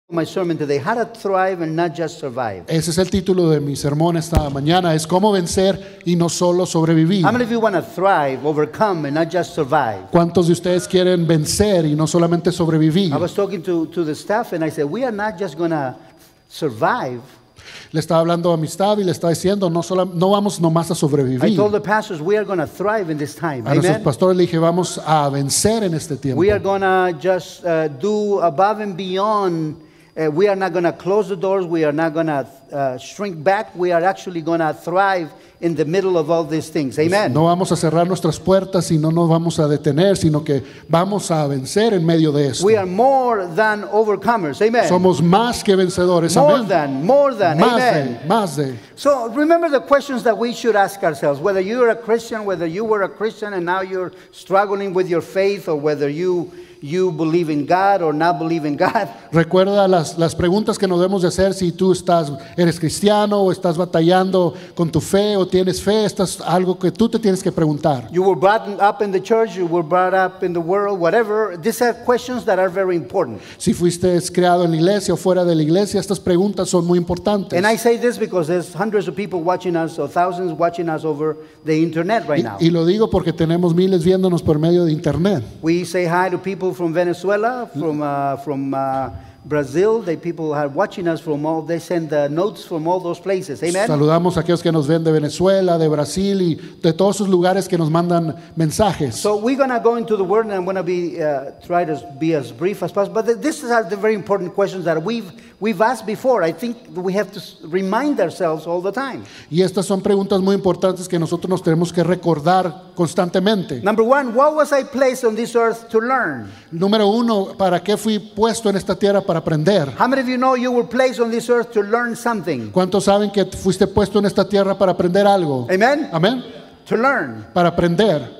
My sermon today, how to thrive and not just survive. Ese es el título de mi sermón esta mañana, es cómo vencer y no solo sobrevivir. How many of you want to thrive, overcome, and not just survive? ¿Cuántos de ustedes quieren vencer y no solamente sobrevivir? I was talking to the staff and I said, we are not just going to survive. Le estaba hablando a mi staff y le estaba diciendo, no vamos nomás a I sobrevivir. told the pastors, we are going to thrive in this time. A nuestros Amen. pastores le dije, vamos a vencer en este tiempo. We are going to just do above and beyond. We are not going to close the doors. We are not going to shrink back. We are actually going to thrive in the middle of all these things. Amen. No vamos a cerrar nuestras puertas y no nos vamos a detener, sino que vamos a vencer en medio de esto. We are more than overcomers. Amen. Somos más que vencedores. More Amén. than. Amen. Más de. So remember the questions that we should ask ourselves. Whether you're a Christian, whether you were a Christian and now you're struggling with your faith, or whether you believe in God or not believe in God. Recuerda las preguntas que nos debemos de hacer si tú eres cristiano o estás batallando con tu fe o tienes fe. Esto es algo que tú te tienes que preguntar. You were brought up in the church, you were brought up in the world, whatever. These are questions that are very important. Si fuiste criado en la iglesia o fuera de la iglesia, estas preguntas son muy importantes. And I say this because there's hundreds of people watching us or thousands watching us over the internet right now. Y lo digo porque tenemos miles viéndonos por medio de internet. We say hi to people from Venezuela, from Brazil. People are watching us from all. They send notes from all those places. Amen. Saludamos a aquellos que nos ven de Venezuela, de Brasil y de todos esos lugares que nos mandan mensajes. So we're going to go into the Word, and I'm going to try to be as brief as possible. But these are the very important questions that we've asked before. I think we have to remind ourselves all the time. Y estas son preguntas muy importantes que nosotros nos tenemos que recordar constantemente. Number one, what was I placed on this earth to learn? Número uno, ¿para qué fui puesto en esta tierra para aprender? How many of you know you were placed on this earth to learn something? ¿Cuántos saben que fuiste puesto en esta tierra para aprender algo? Amen? Amén. To learn. Para aprender.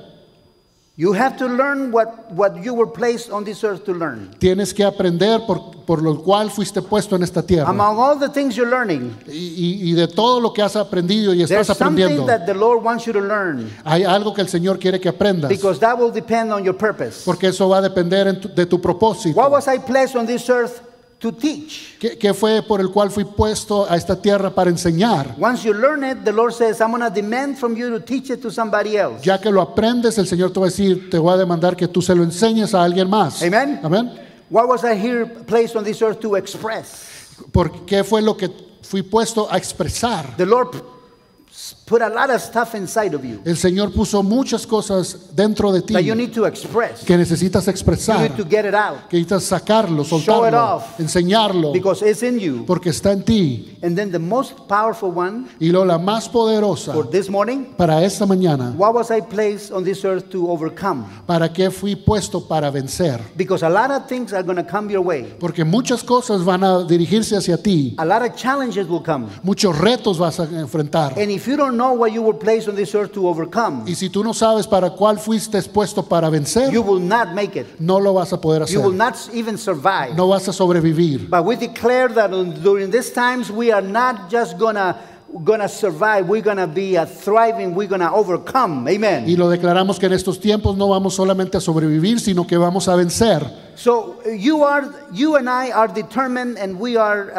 You have to learn what you were placed on this earth to learn. Tienes que aprender por lo cual fuiste puesto en esta tierra. Among all the things you're learning, Y de todo lo que has aprendido y there's estás something aprendiendo, that the Lord wants you to learn, hay algo que el Señor quiere que aprendas. because that will depend on your purpose. Porque eso va a depender de tu propósito. What was I placed on this earth to teach? ¿Qué fue por el cual fui puesto a esta tierra para enseñar? Once you learn it, the Lord says, I'm going to demand from you to teach it to somebody else. Ya que lo aprendes, el Señor te va a decir, te voy a demandar que tú se lo enseñes a alguien más. Amen. Amén. What was I here placed on this earth to express? ¿Por qué fue lo que fui puesto a expresar? The Lord put a lot of stuff inside of you El Señor puso muchas cosas dentro de ti that you need to express. que necesitas You expresar, need to get it out que necesitas sacarlo, Show it soltarlo, off. enseñarlo, because it's in you. porque está en ti. And then the most powerful one Y la más poderosa for this morning, para esta mañana, what was I placed on this earth to overcome? ¿para qué fui puesto para vencer? Because a lot of things are going to come your way. Porque muchas cosas van a dirigirse hacia ti, A lot of challenges will come. muchos retos vas a enfrentar. And if you don't know what you were placed on this earth to overcome, Y si tú no sabes para cuál fuiste expuesto para vencer, you will not make it. no lo vas a poder You will hacer. not even survive. No vas a sobrevivir. But we declare that during these times we are not just gonna survive. We're gonna be thriving. We're gonna overcome. Amen. Y lo declaramos que en estos tiempos no vamos solamente a sobrevivir, sino que vamos a vencer. So you and I are determined, and we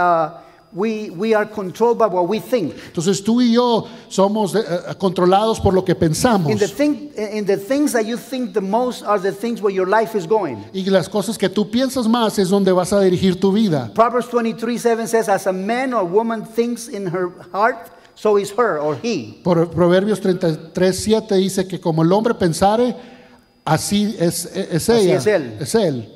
are controlled by what we think. Entonces tú y yo somos controlados por lo que pensamos. In the things that you think the most are the things where your life is going. Y las cosas que tú piensas más es donde vas a dirigir tu vida. Proverbs 23:7 says, "As a man or woman thinks in her heart, so is her or he." Por Proverbios 33:7 dice que como el hombre pensare, así es ella, es él. es él.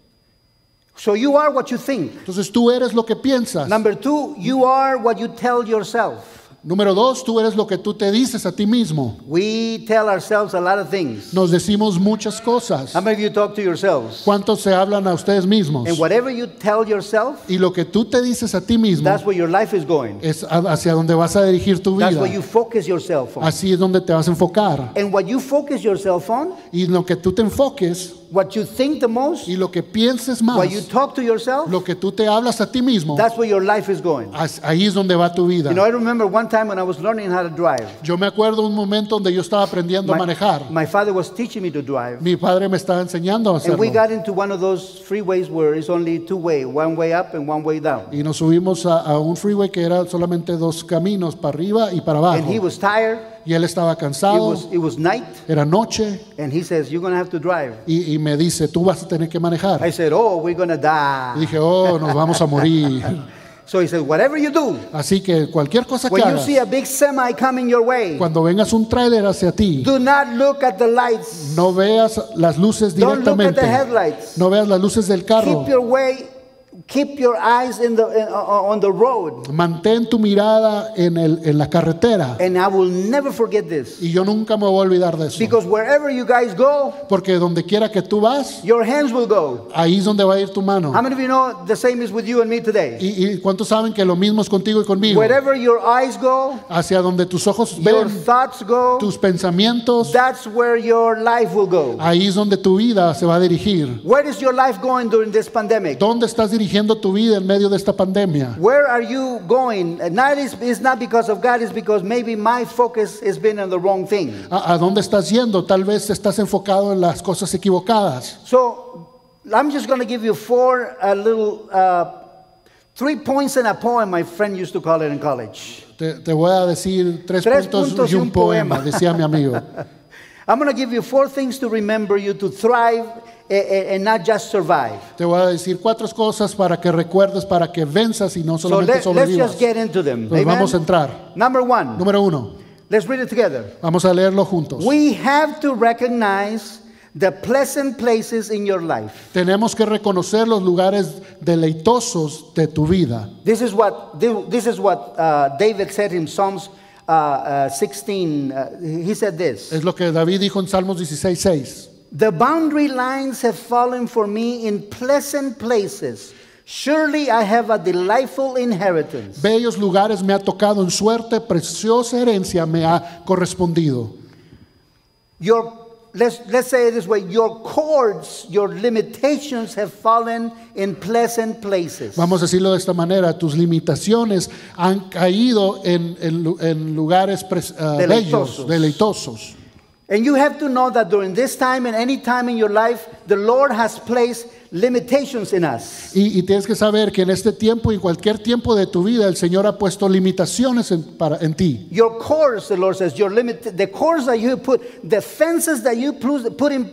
So you are what you think. Entonces tú eres lo que piensas. Number 2, you are what you tell yourself. Número 2, tú eres lo que tú te dices a ti mismo. We tell ourselves a lot of things. Nos decimos muchas cosas. How many of you talk to yourselves? ¿Cuántos se hablan a ustedes mismos? And whatever you tell yourself, Y lo que tú te dices a ti mismo that's where your life is going. es hacia donde vas a dirigir tu That's vida. where you focus yourself on. Así es donde te vas a enfocar. And what you focus yourself on, Y lo que tú te enfoques what you think the most, y lo que pienses más, what you talk to yourself, lo que tú te hablas a ti mismo, that's where your life is going. ahí es donde va tu vida. You know, I remember one time when I was learning how to drive. Yo me acuerdo un momento donde yo estaba aprendiendo a manejar. My father was teaching me to drive. Mi padre me estaba enseñando a And we hacerlo. got into one of those freeways where it's only two way, one way up and one way down. Y nos subimos a un freeway que era solamente dos caminos, para arriba y para And he abajo. was tired. Y él estaba cansado, It was night. era noche, And he says, you're going to have to drive. y me dice, tú vas a tener que manejar. I said, oh, we're going to Y die. dije, oh, nos vamos a morir. So he said, whatever you do, Así que cualquier cosa que when you hagas, see a big semi coming your way, cuando vengas un tráiler hacia ti, do not look at the lights. no veas las luces Don't look at directamente, the headlights. no veas las luces del carro. Keep your eyes on the road. Mantén tu mirada en la carretera. And I will never forget this. Y yo nunca me voy a olvidar de eso. Because wherever you guys go, Porque donde quiera que tú vas, your hands will go. ahí es donde va a ir tu mano. How many of you know the same is with you and me today? ¿Y cuántos saben que lo mismo es contigo y conmigo? Wherever your eyes go, Hacia donde tus ojos your ven, thoughts go, tus pensamientos, that's where your life will go. ahí es donde tu vida se va a dirigir. Where is your life going during this pandemic? ¿Dónde estás dirigiendo tu vida en medio de esta pandemia? Where are you going? And it's not because of God, it's because maybe my focus has been on the wrong thing. ¿A dónde estás yendo? Tal vez estás enfocado en las cosas equivocadas. So I'm just going to give you three points in a poem, my friend used to call it in college. Te voy a decir tres Tres puntos puntos y un poema, decía mi amigo. I'm going to give you 4 things to remember you to thrive and not just survive. Te voy a decir 4 cosas para que recuerdes, para que venzas y no So solamente let's sobrevivas. just get into them. Pues Amen? vamos a entrar. Number 1, Número 1, let's read it together. vamos a leerlo juntos. We have to recognize the pleasant places in your life. Tenemos que reconocer los lugares deleitosos de tu vida. This is what David said in Psalms 16. He said this. Es lo que David dijo en Salmos 16:6. The boundary lines have fallen for me in pleasant places. Surely I have a delightful inheritance. Bellos lugares me ha tocado en suerte, preciosa herencia me ha correspondido. Let's say it this way, your cords, your limitations have fallen in pleasant places. Vamos a decirlo de esta manera, tus limitaciones han caído en lugares bellos, deleitosos. And you have to know that during this time and any time in your life, the Lord has placed limitations in us. Y tienes que saber que en este tiempo y en cualquier tiempo de tu vida, el Señor ha puesto limitaciones en ti. Your cords, the Lord says, the cords that you put, the fences that you put in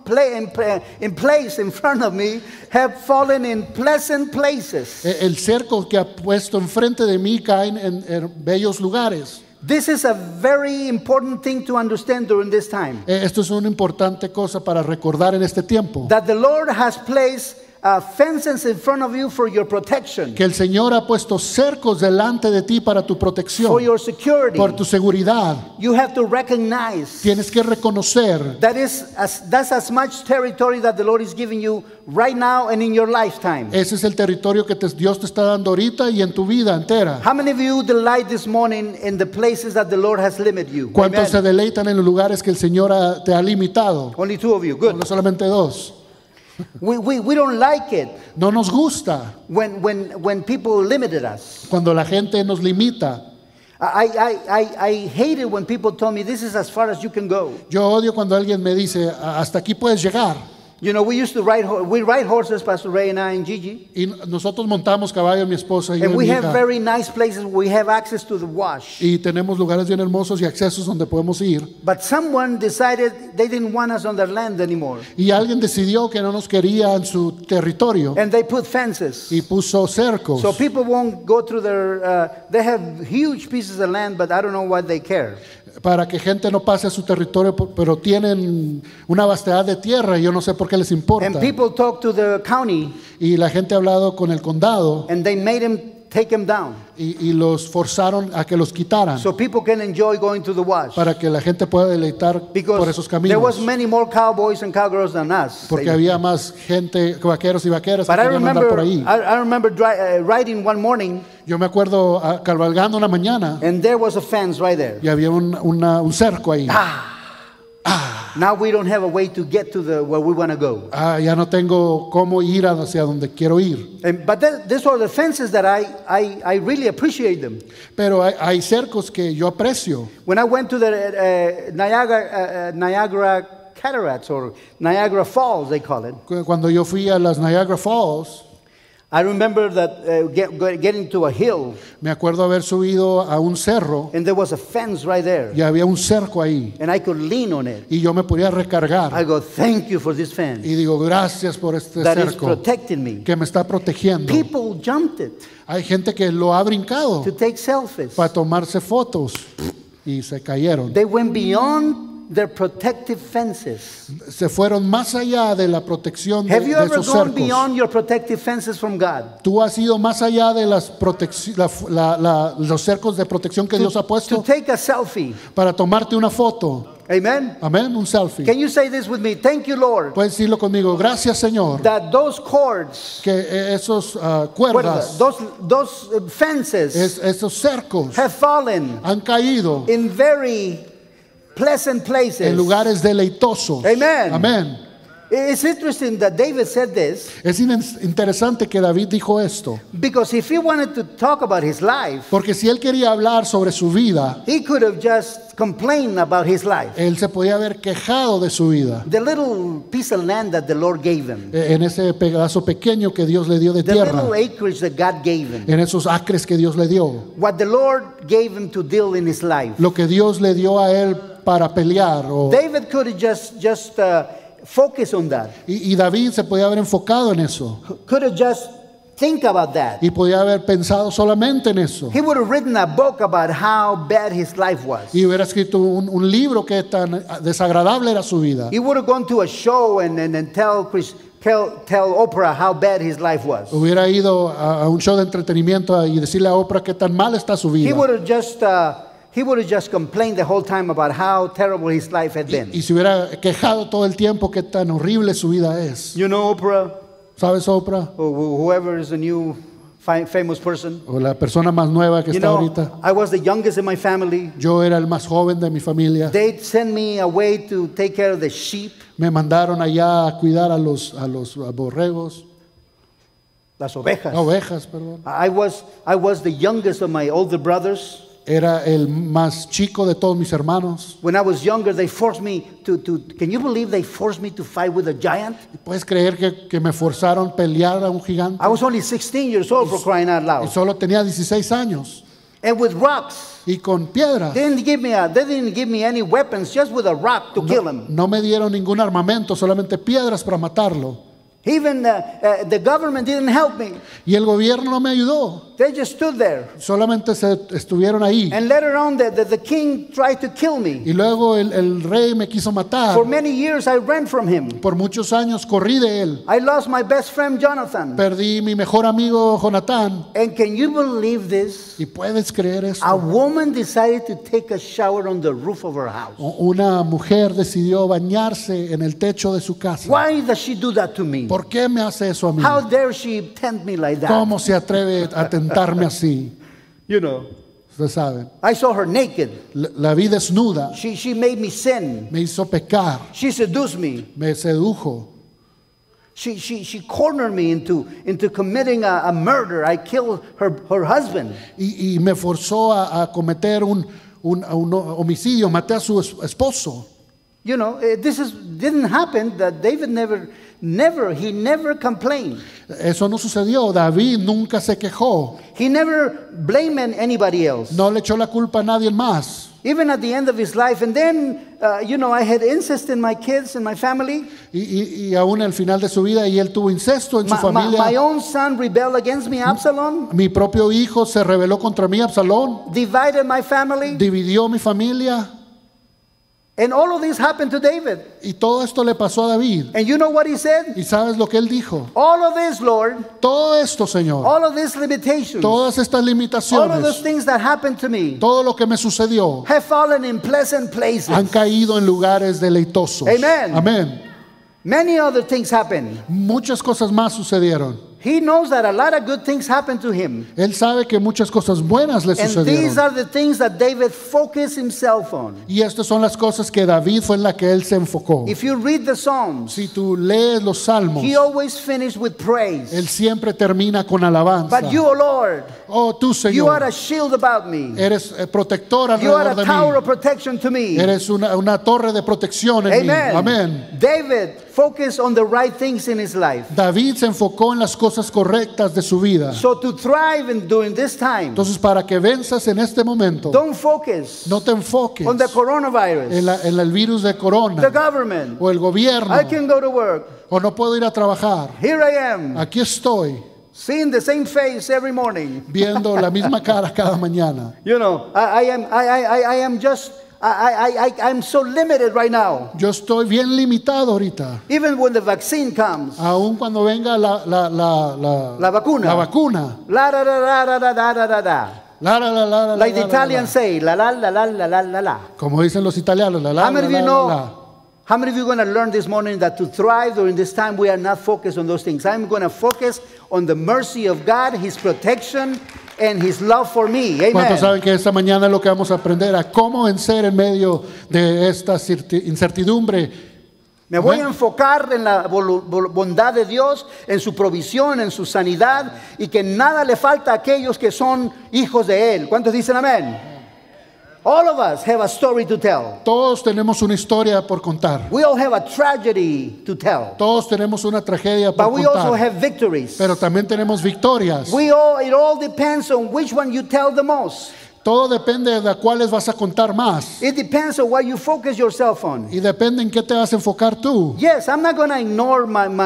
place in front of me have fallen in pleasant places. El cerco que ha puesto enfrente de mí caen en bellos lugares. This is a very important thing to understand during this time. Esto es una importante cosa para recordar en este tiempo. That the Lord has placed fences in front of you for your protection, Que el Señor ha puesto cercos delante de ti para tu protección, for your security. por tu seguridad. You have to recognize Tienes que reconocer that's as much territory that the Lord is giving you right now and in your lifetime. ese es el territorio que Dios te está dando ahorita y en tu vida entera. How many of you delight this morning in the places that the Lord has limited you? ¿Cuántos se Amen. deleitan en los lugares que el Señor te ha limitado? Only 2 of you. Good. No solamente 2. We don't like it No nos gusta when people limited us. cuando la gente nos limita. I hate it when people tell me this is as far as you can go. Yo odio cuando alguien me dice, hasta aquí puedes llegar. You know, we ride horses, Pastor Ray and I and Gigi. Y nosotros montamos caballo, mi esposa y yo And y we mi have hija. very nice places where we have access to the wash. Y tenemos lugares bien hermosos y accesos donde podemos ir. But someone decided they didn't want us on their land anymore. Y alguien decidió que no nos quería en su territorio And they put fences. y puso cercos. So people won't go through they have huge pieces of land, but I don't know why they care. Para que gente no pase a su territorio, pero tienen una vastedad de tierra y yo no sé por qué les importa. And people talk to the county Y la gente ha hablado con el condado and they made him take them down. y los forzaron a que los quitaran So people can enjoy going to the wash. para que la gente pueda deleitar por esos Because there was caminos. many more cowboys and cowgirls than us. Porque había más gente, vaqueros y vaqueros que But I querían andar por remember, ahí. I remember riding one morning Yo me acuerdo cabalgando una mañana and there was a fence right there. y había un cerco ahí. Now we don't have a way to get to where we want to go. Ya no tengo cómo ir hacia donde quiero ir. But these are the fences that I really appreciate them. Pero hay cercos que yo aprecio. When I went to the Niagara Cataracts or Niagara Falls, they call it. Cuando yo fui a las Niagara Falls, I remember that getting to a hill, me acuerdo haber subido a un cerro and there was a fence right there, y había un cerco ahí and I could lean on it. y yo me podía recargar. I go, thank you for this fence Y digo, gracias por este that is cerco protecting me. que me está protegiendo. People jumped it Hay gente que lo ha brincado to take selfies. para tomarse fotos y se cayeron. They went beyond their protective fences. Se fueron más allá de la protección Have you de ever esos gone cercos. beyond your protective fences from God? Tú has ido más allá de las los cercos de protección que Dios ha To puesto take a selfie. para tomarte una foto. Amen? Amén, un selfie. Can you say this with me? Thank you, Lord, Puedes decirlo conmigo. Gracias, Señor, that those cords, que esos cuerdas, those fences esos cercos have fallen han caído in very pleasant en places. lugares deleitosos. Amen. Amén. It's interesting that David said this Es interesante que David dijo esto, because if he wanted to talk about his life, porque si él quería hablar sobre su vida, he could have just complained about his life. él se podía haber quejado de su vida, The little piece of land that the Lord gave him, en ese pedazo pequeño que Dios le dio de the tierra, little acreage that God gave him, en esos acres que Dios le dio, what the Lord gave him to deal in his life. lo que Dios le dio a él para pelear. David could have just focused on that. Y David se podía haber enfocado en eso Could have just think about that. y podía haber pensado solamente en eso. He would have written a book about how bad his life was. Y hubiera escrito un libro que tan desagradable era su vida. He would have gone to a show and tell Oprah how bad his life was. Hubiera ido a un show de entretenimiento y decirle a Oprah qué tan mal está su He vida. would have just complained the whole time about how terrible his life had been. Y se hubiera quejado todo el tiempo qué tan horrible su vida es. You know, Oprah, ¿Sabes, Oprah? or whoever is the new famous person. O la persona más nueva que You está know, ahorita. I was the youngest in my family. Yo era el más joven de mi familia. They sent me away to take care of the sheep, Me mandaron allá a cuidar a los borregos, las ovejas. ovejas, perdón. I was the youngest of my older brothers. Era el más chico de todos mis hermanos. When I was younger, they forced me to can you believe they forced me to fight with a giant? ¿Puedes creer que me forzaron a pelear a un gigante? I was only 16 years old, for crying out Y loud. solo tenía 16 años. And with rocks. Y con piedras. They didn't give me any weapons, just with a rock to kill him. No me dieron ningún armamento, solamente piedras para matarlo. Even the government didn't help me. Y el gobierno no me ayudó. They just stood there. Solamente estuvieron ahí. And later on, the king tried to kill me. Y luego el rey me quiso matar. For many years, I ran from him. Por muchos años corrí de él. I lost my best friend, Jonathan. Perdí mi mejor amigo Jonatán. And can you believe this? ¿Y puedes creer eso? A woman decided to take a shower on the roof of her house. Una mujer decidió bañarse en el techo de su casa. Why does she do that to me? ¿Por qué me hace eso a mí? How dare she tempt me like that? ¿Cómo se atreve a tentarme así? You know, Ustedes saben. I saw her naked. La vi desnuda. She made me sin. Me hizo pecar. She seduced me. Me sedujo. She cornered me into committing a murder. I killed her husband. Y me forzó a cometer un homicidio. Maté a su esposo. You know, didn't happen. That David never complained. Eso no sucedió. David nunca se quejó. He never blamed anybody else. No le echó la culpa a nadie más. Even at the end of his life. And then, I had incest in my kids and my family. Y aún al final de su vida, y él tuvo incesto en su familia. My own son rebelled against me, Absalom. Mi propio hijo se rebeló contra mí, Absalón. Divided my family. Dividió mi familia. And all of this happened to David. Y todo esto le pasó a David. And you know what he said? ¿Y sabes lo que él dijo? All of this, Lord. Todo esto, Señor. All of these limitations. Todas estas All of those limitaciones. things that happened to me Todo lo que me sucedió. have fallen in pleasant places. Han caído en lugares deleitosos. Amen. Amén. Many other things happened. Muchas cosas más sucedieron. He knows that a lot of good things happen to him. Él sabe que muchas cosas buenas le And these sucedieron. are the things that David focused himself on. Y estas son las cosas que David fue en la que él se enfocó. If you read the Psalms, Si tú lees los salmos, he always finished with praise. él siempre termina con alabanza. But you, O Lord, Oh, tú, you are Señor, a shield about me. eres protector You are alrededor a de tower mí. of protection to me. Eres una torre de protección en mí. Amen. Amén. David focused on the right things in his life. David se enfocó en las cosas correctas de su vida. So to thrive during this time, Entonces, para que venzas en este momento, don't focus no te enfoques on the coronavirus, en el virus de the corona government. o el gobierno I can go to work. o no puedo ir a trabajar. Here I am, Aquí estoy seeing the same face every morning. viendo la misma cara cada mañana. You know, I am just, I'm so limited right now. Yo estoy bien limitado ahorita. Even when the vaccine comes, Aún cuando venga la vacuna. la vacuna. La da da da da da da da da da. La, Like the la, Italians say, la la la la la la la la. Como dicen los italianos, la, How many of you la, know? la. How many of you are going to learn this morning that to thrive during this time we are not focused on those things? I'm going to focus on the mercy of God, His protection, and His love for me. ¿Cuántos Amen. saben que esta mañana es lo que vamos a aprender? A cómo vencer en medio de esta incertidumbre. Me voy a Amén. enfocar en la bondad de Dios, en su provisión, en su sanidad, y que nada le falta a aquellos que son hijos de Él. ¿Cuántos dicen amén? All of us have a story to tell. Todos tenemos una historia por contar. We all have a tragedy to tell. Todos tenemos una tragedia por But we also contar. have victories. Pero también tenemos victorias. It all depends on which one you tell the most. Todo depende de cuáles vas a contar más. It depends on what you focus yourself on. Y depende en qué te vas a enfocar tú. Yes, I'm not going to ignore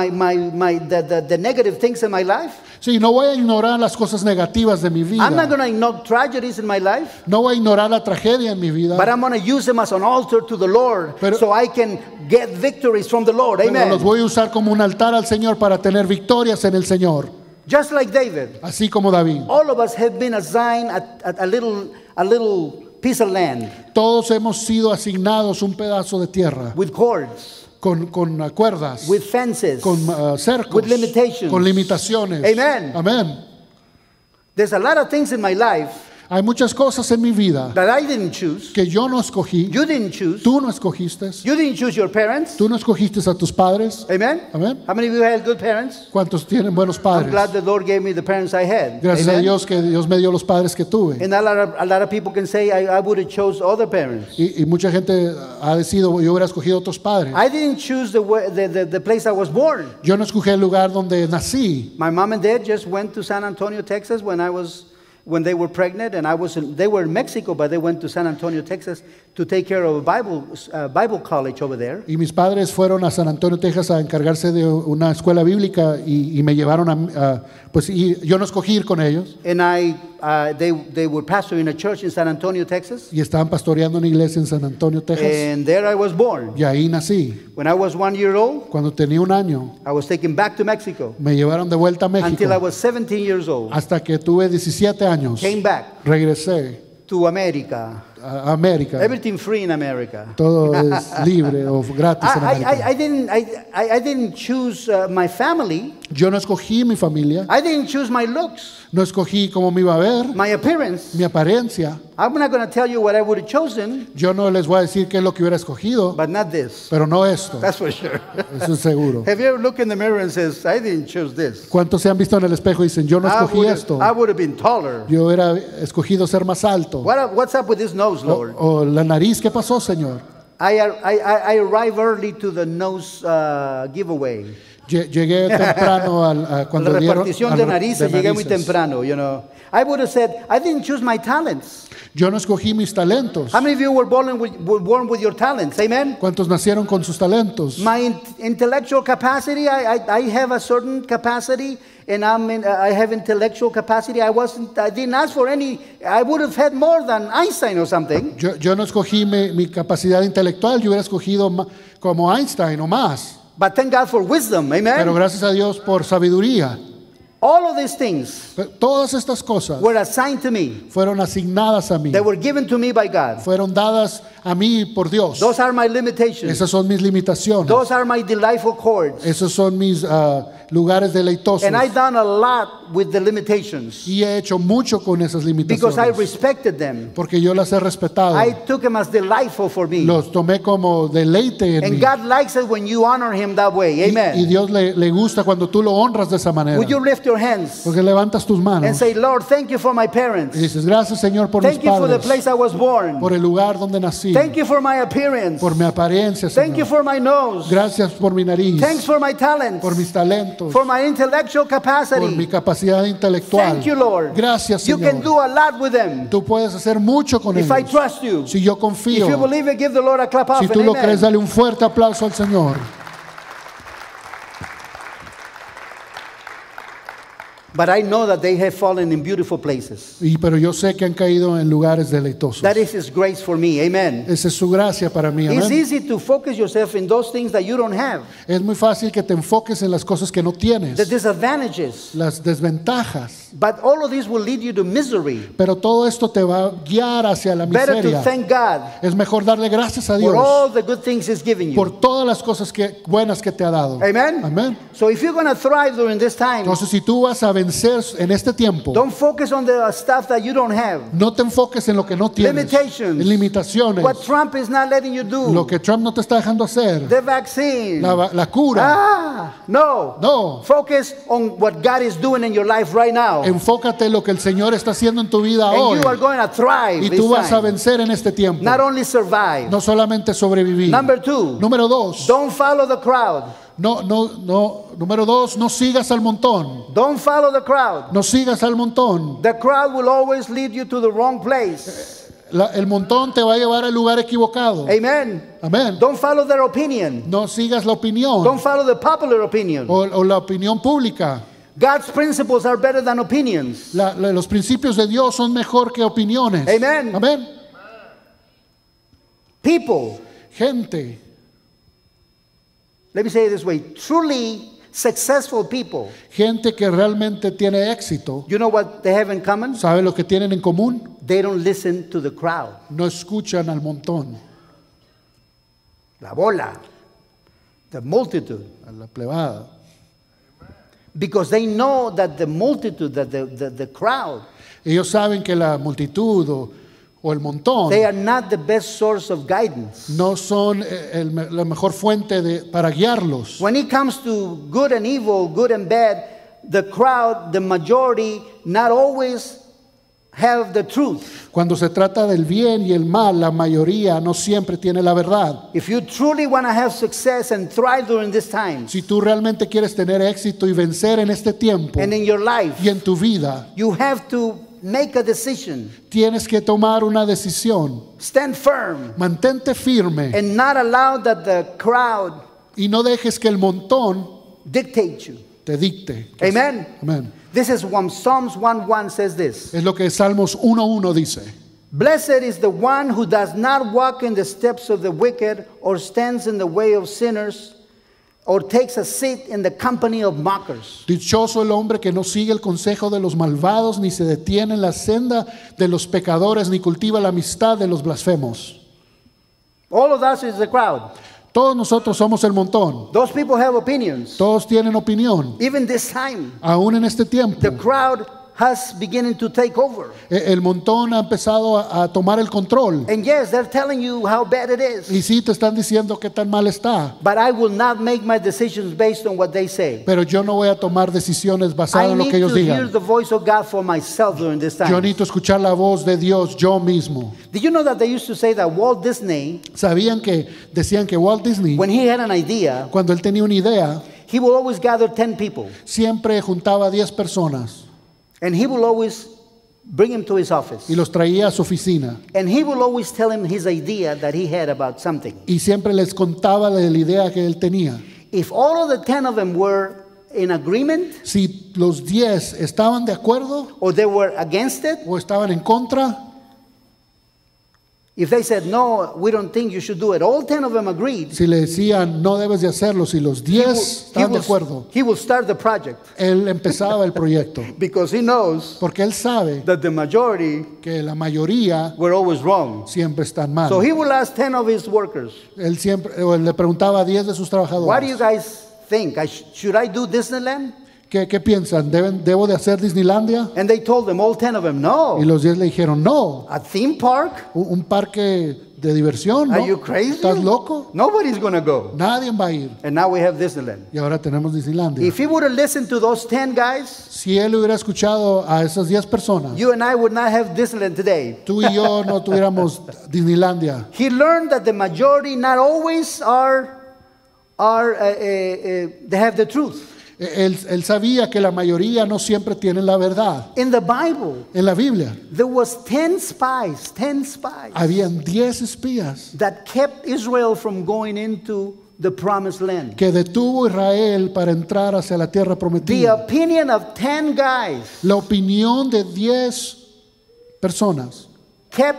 the negative things in my life. Sí, no voy a ignorar las cosas negativas de mi I'm not vida. going to ignore tragedies in my life. No voy a ignorar la tragedia en mi vida. But I'm going to use them as an altar to the Lord Pero- so I can get victories from the Lord. Pero los Amen. voy a usar como un altar al Señor para tener victorias en el Señor. Just like David, Así como David. all of us have been assigned a little piece of land Todos hemos sido asignados un pedazo de tierra with cords, con cuerdas, with fences. con cercos, with limitations. con limitaciones. Amen. Amén. There's a lot of things in my life Hay muchas cosas en mi vida that I didn't choose. que yo no escogí. You didn't choose. Tú no escogiste. You didn't choose your parents. Tú no escogiste a tus padres. Amen. Amén. How many of you had good parents? ¿Cuántos tienen buenos I'm padres? glad the Lord gave me the parents I had. Gracias a Amen. Dios que Dios me dio los padres que tuve. And a lot of people can say, I would have chose other parents. Y mucha gente ha decidido, yo hubiera escogido otros padres. I didn't choose the place I was born. Yo no escogí el lugar donde nací. My mom and dad just went to San Antonio, Texas when they were pregnant, and they were in Mexico, but they went to San Antonio, Texas to take care of a Bible college over there. Y mis padres fueron a San Antonio, Texas a encargarse de una escuela bíblica y me llevaron pues y yo no escogí ir con ellos. And they were pastoring a church in San Antonio, Texas. Y estaban pastoreando una iglesia en San Antonio, Texas. And there I was born. Y ahí nací. When I was 1 year old, Cuando tenía un año, I was taken back to Mexico me llevaron de vuelta a until I México. was 17 years old. Hasta que tuve 17 años. Came back Regresé to America. a América. Everything free in America. Todo es libre o gratis en América. I didn't choose my family. Yo no escogí mi familia. I didn't choose my looks, No escogí cómo me iba a ver, my appearance. mi apariencia. I'm not going to tell you what I would have chosen, Yo no les voy a decir qué es lo que hubiera escogido, but not this. pero no esto. That's for sure. Eso es seguro. Have you ever looked in the mirror and says, I didn't choose this? ¿Cuántos se han visto en el espejo y dicen, yo no escogí esto? I would have been taller. Yo hubiera escogido ser más alto. What's up with this nose, Lord? O la nariz, ¿qué pasó, Señor? I arrived early to the nose giveaway. Llegué temprano cuando La dieron repartición de narices, llegué muy narices. temprano, you know. I would have said, I didn't choose my talents. Yo no escogí mis talentos. How many of you were born with your talents? Amen? ¿Cuántos nacieron con sus talentos? My intellectual capacity, I have a certain capacity, and I have intellectual capacity. I didn't ask for any. I would have had more than Einstein or something. Yo no escogí mi capacidad intelectual, yo hubiera escogido como Einstein o más. But thank God for wisdom. Pero Amen? gracias a Dios por sabiduría. All of these things Todas estas cosas were assigned to me. fueron asignadas a mí. They were given to me by God. Fueron dadas a mí por Dios. Those are my limitations. Esas son mis limitaciones. Those are my delightful chords. Esos son mis lugares deleitosos. And I've done a lot with the limitations Y he hecho mucho con esas because I limitaciones. respected them. Porque yo las he respetado. I took them as delightful for me. Los tomé como deleite en And mí. God likes it when you honor Him that way. Y Amen. Dios le gusta cuando tú lo honras de esa manera. Would you lift your hands Porque levantas tus and manos say, Lord, thank you for my parents. y dices, gracias Señor por mis Thank you for the padres, place I was born. por el lugar donde nací, Thank you for my appearance. por mi apariencia, Thank you Señor. for my nose. Gracias por mi nariz, Thanks for my talents. por mis talentos, For my intellectual por mi capacity. capacidad intelectual. Thank you, Lord. Gracias, You can Señor. do a lot with them. Tú puedes hacer mucho con If I ellos. trust you. Si yo If confío, you believe it, give the Lord a clap si offering. tú lo crees, Amen. dale un fuerte aplauso al Señor. But I know that they have fallen in beautiful places. Pero yo sé que han caído en lugares deleitosos. That is His grace for me. Amen. Esa es su gracia para mí. It's Amén. easy to focus yourself in those things that you don't have. Es muy fácil que te enfoques en las cosas que no The tienes, disadvantages. las desventajas. But all of this will lead you to misery. Pero todo esto te va a guiar hacia la Better to miseria. thank God Es mejor darle gracias a Dios for all the good things He's given you. por todas las cosas buenas que te ha dado. Amen. Amén. So if you're going to thrive during this time, Entonces, si tú vas a vencer en este tiempo, don't focus on the stuff that you don't have. no te enfoques en lo que no tienes, Limitations. en limitaciones, What Trump is not letting you do. lo que Trump no te está dejando hacer, The vaccine. la cura. No. No. Focus on what God is doing in your life right now. Enfócate en lo que el Señor está haciendo en tu vida And hoy. you are going to thrive Y this tú vas a time. vencer en este tiempo. Not only survive. No solamente sobrevivir. Number 2, Número 2. don't follow the crowd. Número 2, no sigas al montón. Don't follow the crowd. No sigas al montón. The crowd will always lead you to the wrong place. El montón te va a llevar al lugar equivocado. Amen. Amén. Don't follow their opinion. No sigas la opinión Don't follow the popular opinion. o la opinión pública. God's principles are better than opinions. Los principios de Dios son mejor que opiniones. Amen. Amén. People, Gente, let me say it this way, truly successful people, gente que realmente tiene éxito, you know what they have in common? ¿sabe lo que tienen en común? They don't listen to the crowd. No escuchan al montón, La bola, the multitude. a la plebada. Because they know that the multitude, that the crowd, Ellos saben que la multitud o el montón they are not the best source of guidance. no son la mejor fuente para guiarlos. When it comes to good and evil, good and bad, the crowd, the majority, not always have the truth. Cuando se trata del bien y el mal, la mayoría no siempre tiene la verdad. If you truly want to have success and thrive during this time, Si tú realmente quieres tener éxito y vencer en este tiempo and in your life, y en tu vida, you have to make a decision. tienes que tomar una decisión. Stand firm Mantente firme and not allow that the crowd y no dejes que el montón dictate you. te dicte. Amen. Amén. This is when Psalms 1:1 says this. Es lo que Salmos 1:1 dice. Blessed is the one who does not walk in the steps of the wicked, or stands in the way of sinners, or takes a seat in the company of mockers. Dichoso el hombre que no sigue el consejo de los malvados, ni se detiene en la senda de los pecadores, ni cultiva la amistad de los blasfemos. All of us is the crowd. Todos nosotros somos el montón. Those people have opinions. Todos tienen opinión. Even this time, Aún en este tiempo, the crowd has beginning to take over. el montón ha empezado a tomar el control. And yes, they're telling you how bad it is. Y sí, te están diciendo qué tan mal está. But I will not make my decisions based on what they say. Pero yo no voy a tomar decisiones I basadas en lo need que ellos to hear digan. the voice of God for myself during this Yo time. necesito escuchar la voz de Dios yo mismo. Did you know that they used to say that Walt Disney, Sabían que decían que Walt Disney, when he had an idea, cuando él tenía una idea, he will always gather 10 people. siempre juntaba a 10 personas And he will always bring him to his office. y los traía a su oficina. And he will always tell him his idea that he had about something. Y siempre les contaba de la idea que él tenía. If all of the 10 of them were in agreement, Si los 10 estaban de acuerdo or they were against it, o estaban en contra, If they said, no, we don't think you should do it, all 10 of them agreed. Si le decían, no debes de hacerlo, si los 10 estaban de acuerdo, he will start the project él empezaba el proyecto. because he knows Porque él sabe that the majority que la mayoría were always wrong. siempre están mal. So he will ask 10 of his workers, Él le preguntaba a 10 de sus what do you trabajadores, guys think? Should I do Disneyland? ¿qué piensan? ¿Debo de hacer Disneylandia? And they told them, all 10 of them, Y no. los 10 le dijeron, no, A theme park? un parque de diversión, Are ¿no? you crazy? ¿Estás loco? Nobody's going to go. Nadie va a ir. And now we have Disneyland. Y ahora tenemos Disneylandia. If he would have listened to those 10 guys, Si él hubiera escuchado a esas 10 personas, you and I would not have Disneyland today. tú y yo no tuviéramos Disneylandia. He learned that the majority not always they have the truth. Él sabía que la mayoría no siempre tienen la verdad. In the Bible, En la Biblia there was 10 spies habían 10 espías that kept Israel from going into the promised land. que detuvo a Israel para entrar hacia la tierra The prometida. opinion of 10 guys La opinión de 10 personas kept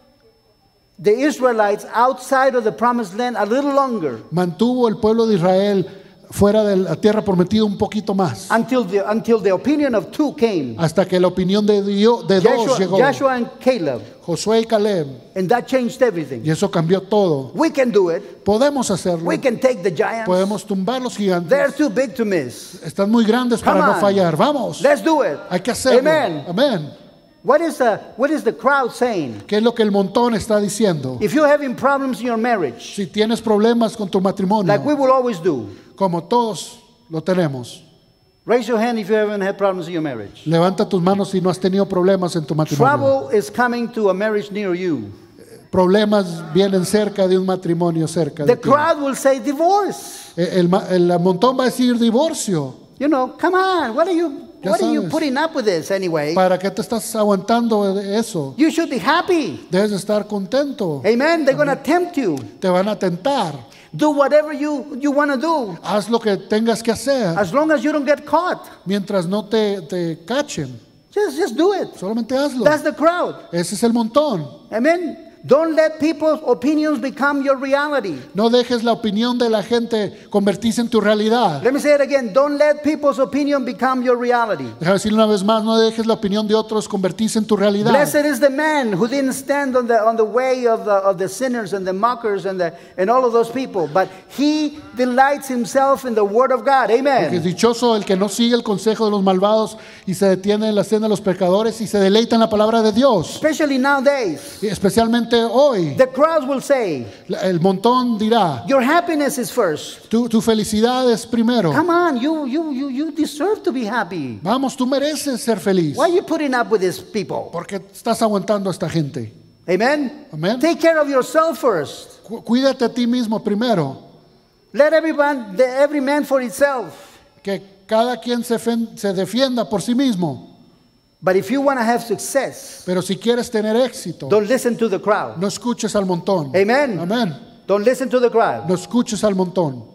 the Israelites outside of the promised land a little longer mantuvo el pueblo de Israel fuera de la tierra prometida un poquito más, until the opinion of 2 came. hasta que la opinión de dos llegó, Joshua and Caleb. Josué y Caleb, And that changed everything. y eso cambió todo. We can do it. Podemos hacerlo, We can take the giants. podemos tumbar los They're gigantes, too big to miss. están muy grandes para Come no on. fallar. Vamos, Let's do it. hay que hacerlo. Amen. Amén. What is the crowd saying? ¿Qué es lo que el montón está diciendo? If you're having problems in your marriage, Si tienes problemas con tu matrimonio, like we will always do, como todos lo tenemos, raise your hand if you haven't had problems in your marriage. levanta tus manos si no has tenido problemas en tu matrimonio. Trouble is coming to a marriage near you. Problemas vienen cerca de un matrimonio cerca de The ti. crowd will say divorce. El montón va a decir divorcio. You know, come on, what are you Ya you sabes. putting up with this anyway? ¿Para qué te estás aguantando de eso? You should be happy. Debes de estar contento. Amen. They're going to tempt you. Te van a tentar. Do whatever you want to do, Haz lo que tengas que hacer as long as you don't get caught. mientras no te cachen. Just do it. Solamente hazlo. That's the crowd. Ese es el montón. Amen. Don't let people's opinions become your reality. No dejes la opinión de la gente convertirse en tu realidad. Let me say it again. Don't let people's opinion become your reality. Déjame decirlo una vez más, no dejes la opinión de otros convertirse en tu realidad. Blessed is the man who didn't stand on the way of the sinners and the mockers and all of those people, but he delights himself in the word of God. Porque es Amen. dichoso el que no sigue el consejo de los malvados y se detiene en la senda de los pecadores y se deleita en la palabra de Dios. Especially nowadays, Y especialmente hoy, the crowds will say, el montón dirá, your happiness is first. tu felicidad es primero. Come on, you deserve to be happy. Vamos, tú mereces ser feliz. Why are you putting up with these people? Porque estás aguantando a esta gente. Amen. Amén. Take care of yourself first. Cuídate a ti mismo primero. Let every man for itself. Que cada quien se defienda por sí mismo. But if you want to have success, Pero si quieres tener éxito, don't listen to the crowd. no escuches al montón. Amen. Amén. Don't listen to the crowd. No escuches al montón.